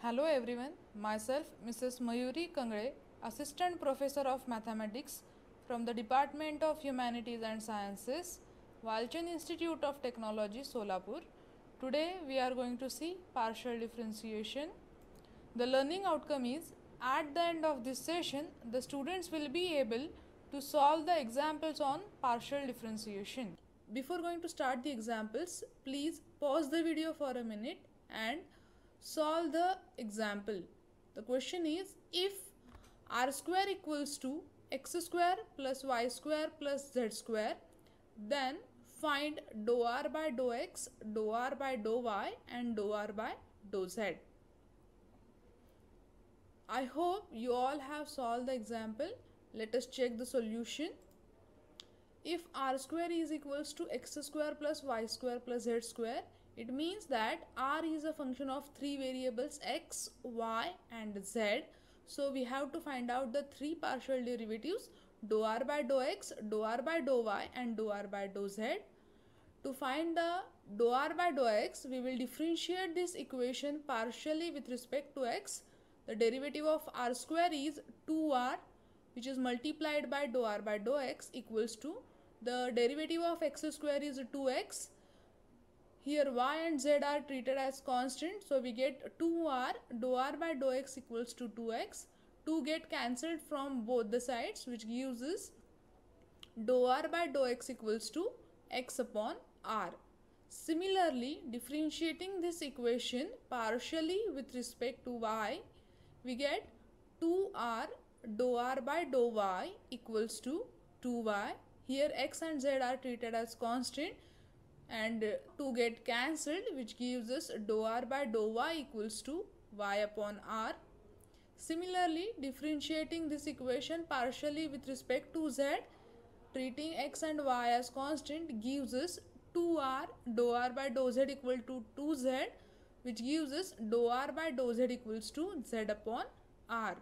Hello everyone, myself Mrs. Mayuri Kangre, Assistant Professor of Mathematics from the Department of Humanities and Sciences, Walchand Institute of Technology, Solapur. Today we are going to see partial differentiation. The learning outcome is, at the end of this session, the students will be able to solve the examples on partial differentiation. Before going to start the examples, please pause the video for a minute and solve the example. The question is, if r square equals to x square plus y square plus z square, then find dou r by dou x, dou r by dou y and dou r by dou z. I hope you all have solved the example. Let us check the solution. If r square is equals to x square plus y square plus z square, it means that r is a function of three variables x, y and z. So we have to find out the three partial derivatives, dou r by dou x, dou r by dou y and dou r by dou z. To find the dou r by dou x, we will differentiate this equation partially with respect to x. The derivative of r square is 2r, which is multiplied by dou r by dou x, equals to the derivative of x square is 2x. Here y and z are treated as constant, so we get 2r, dou r by dou x equals to 2x. 2 get cancelled from both the sides, which gives us dou r by dou x equals to x upon r. Similarly, differentiating this equation partially with respect to y, we get 2r dou r by dou y equals to 2y. Here x and z are treated as constant and 2 get cancelled, which gives us dou r by dou y equals to y upon r. Similarly, differentiating this equation partially with respect to z, treating x and y as constant, gives us 2r dou r by dou z equal to 2z, which gives us dou r by dou z equals to z upon r.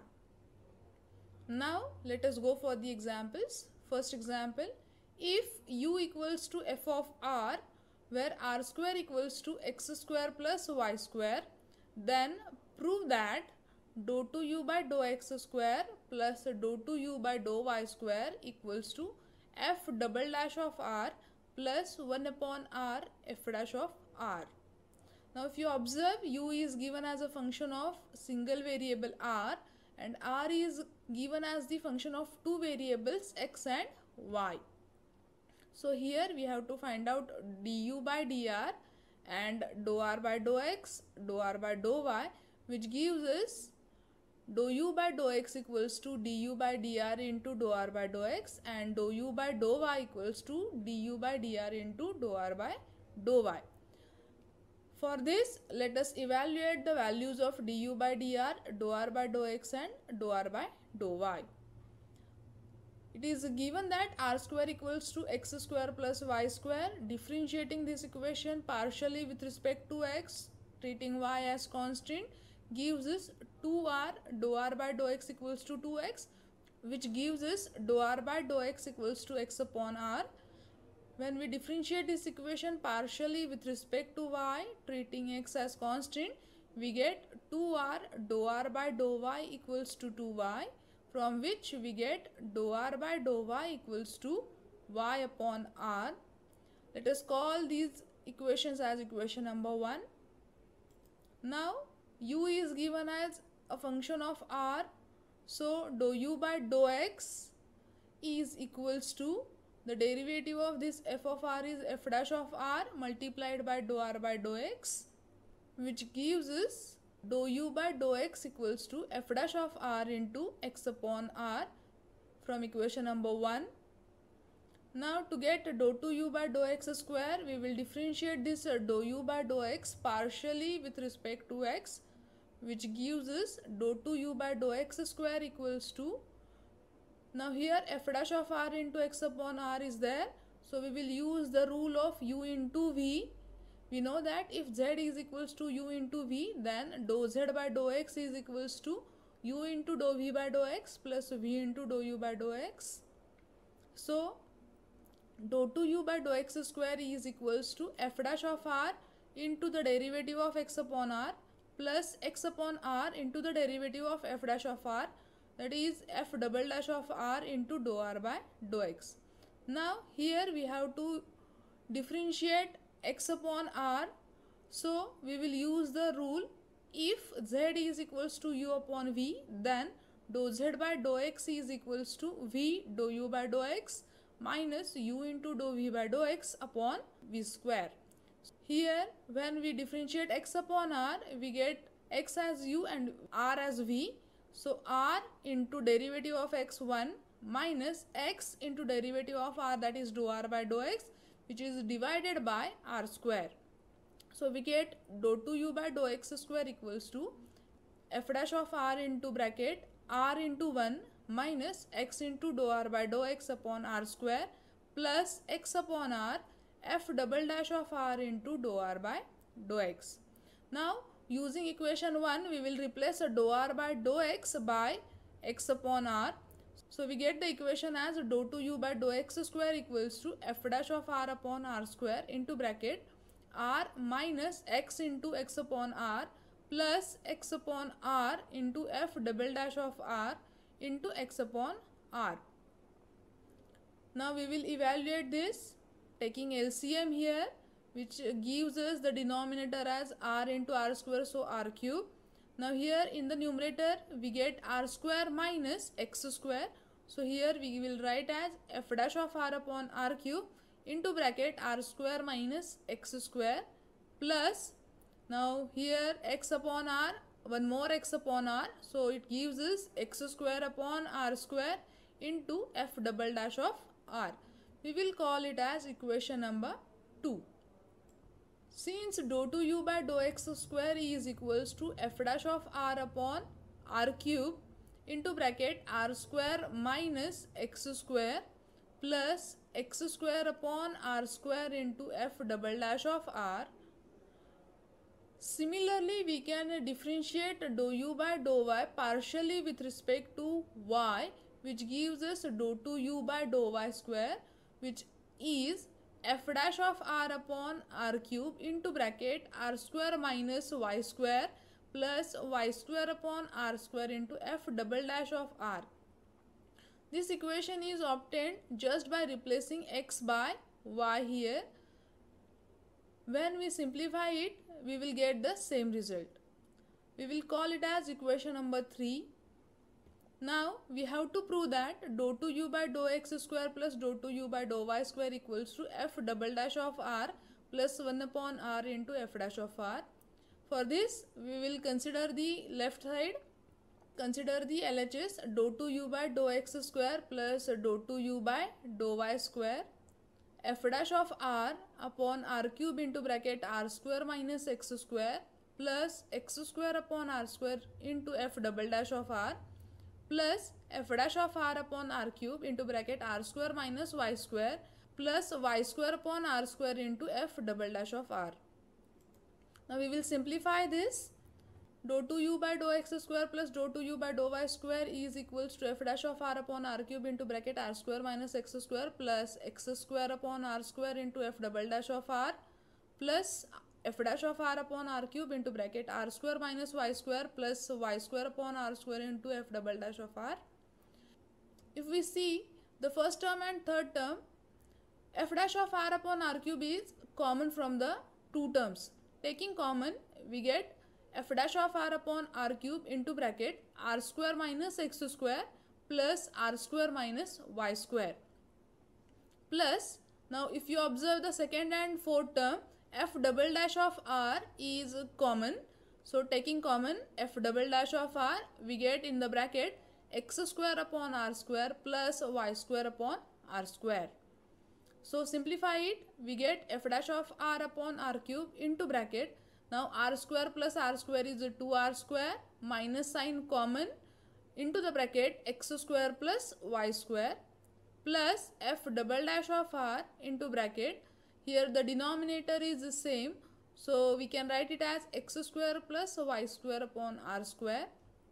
Now let us go for the examples. First example, if u equals to f of r, where r square equals to x square plus y square, then prove that dou 2u by dou x square plus dou 2u by dou y square equals to f double dash of r plus 1 upon r f dash of r. Now if you observe, u is given as a function of single variable r and r is given as the function of two variables x and y. So here we have to find out du by dr and dou r by dou x, dou r by dou y, which gives us dou u by dou x equals to du by dr into dou r by dou x and dou u by dou y equals to du by dr into dou r by dou y. For this, let us evaluate the values of du by dr, dou r by dou x and dou r by dou y. It is given that r square equals to x square plus y square. Differentiating this equation partially with respect to x, treating y as constant, gives us 2r dou r by dou x equals to 2x, which gives us dou r by dou x equals to x upon r. When we differentiate this equation partially with respect to y, treating x as constant, we get 2r dou r by dou y equals to 2y, from which we get dou r by dou y equals to y upon r. Let us call these equations as equation number 1. Now u is given as a function of r, so dou u by dou x is equals to the derivative of this f of r is f dash of r multiplied by dou r by dou x, which gives us dou u by dou x equals to f dash of r into x upon r from equation number 1. Now to get dou 2u by dou x square, we will differentiate this dou u by dou x partially with respect to x, which gives us dou 2u by dou x square equals to, now here f dash of r into x upon r is there, so we will use the rule of u into v. We know that if z is equals to u into v, then dou z by dou x is equals to u into dou v by dou x plus v into dou u by dou x. So dou 2u by dou x square is equals to f dash of r into the derivative of x upon r plus x upon r into the derivative of f dash of r, that is f double dash of r into dou r by dou x. Now here we have to differentiate x upon r, so we will use the rule, if z is equals to u upon v, then dou z by dou x is equals to v dou u by dou x minus u into dou v by dou x upon v square. Here when we differentiate x upon r, we get x as u and r as v. So r into derivative of x1 minus x into derivative of r, that is dou r by dou x, which is divided by r square. So we get dou 2u by dou x square equals to f dash of r into bracket r into 1 minus x into dou r by dou x upon r square plus x upon r f double dash of r into dou r by dou x. Now using equation 1, we will replace a dou r by dou x by x upon r. So we get the equation as dou 2u by dou x square equals to f dash of r upon r square into bracket r minus x into x upon r plus x upon r into f double dash of r into x upon r. Now we will evaluate this taking LCM here, which gives us the denominator as r into r square, so r cube. Now here in the numerator we get r square minus x square, so here we will write as f dash of r upon r cube into bracket r square minus x square plus, now here x upon r, one more x upon r, so it gives us x square upon r square into f double dash of r. We will call it as equation number 2. Since dou 2u by dou x square is equals to f dash of r upon r cube into bracket r square minus x square plus x square upon r square into f double dash of r. Similarly, we can differentiate dou u by dou y partially with respect to y, which gives us dou 2u by dou y square, which is f dash of r upon r cube into bracket r square minus y square plus y square upon r square into f double dash of r. This equation is obtained just by replacing x by y here. When we simplify it, we will get the same result. We will call it as equation number 3. Now we have to prove that dou 2u by dou x square plus dou 2u by dou y square equals to f double dash of r plus 1 upon r into f dash of r. For this, we will consider the left side. Consider the LHS dou 2u by dou x square plus dou 2u by dou y square, f dash of r upon r cube into bracket r square minus x square plus x square upon r square into f double dash of r plus f dash of r upon r cube into bracket r square minus y square plus y square upon r square into f double dash of r. Now we will simplify this. Dou 2u by dou x square plus dou 2u by dou y square is equals to f dash of r upon r cube into bracket r square minus x square plus x square upon r square into f double dash of r plus f dash of r upon r cube into bracket r square minus y square plus y square upon r square into f double dash of r. If we see the first term and third term, f dash of r upon r cube is common from the two terms. Taking common, we get f dash of r upon r cube into bracket r square minus x square plus r square minus y square plus, now if you observe the second and fourth term, f double dash of r is common. So taking common f double dash of r, we get in the bracket x square upon r square plus y square upon r square. So simplify it, we get f dash of r upon r cube into bracket, now r square plus r square is 2r square minus sign common into the bracket x square plus y square plus f double dash of r into bracket, here the denominator is the same, so we can write it as x square plus y square upon r square.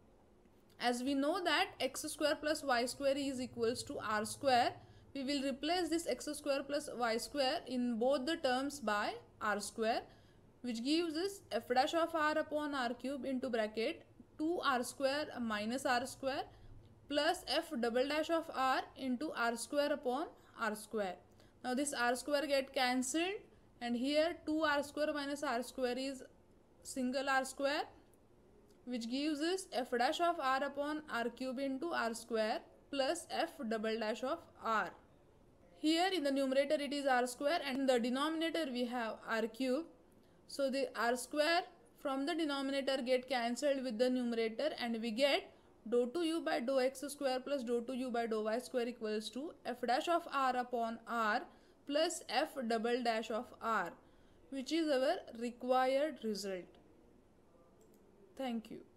As we know that x square plus y square is equals to r square, we will replace this x square plus y square in both the terms by r square. which gives us f dash of r upon r cube into bracket 2r square minus r square plus f double dash of r into r square upon r square. Now this r square get cancelled, and here 2r square minus r square is single r square, which gives us f dash of r upon r cube into r square plus f double dash of r. Here in the numerator it is r square, and in the denominator we have r cube. So the r square from the denominator get cancelled with the numerator, and we get dou 2u by dou x square plus dou 2u by dou y square equals to f dash of r upon r plus f double dash of r, which is our required result. Thank you.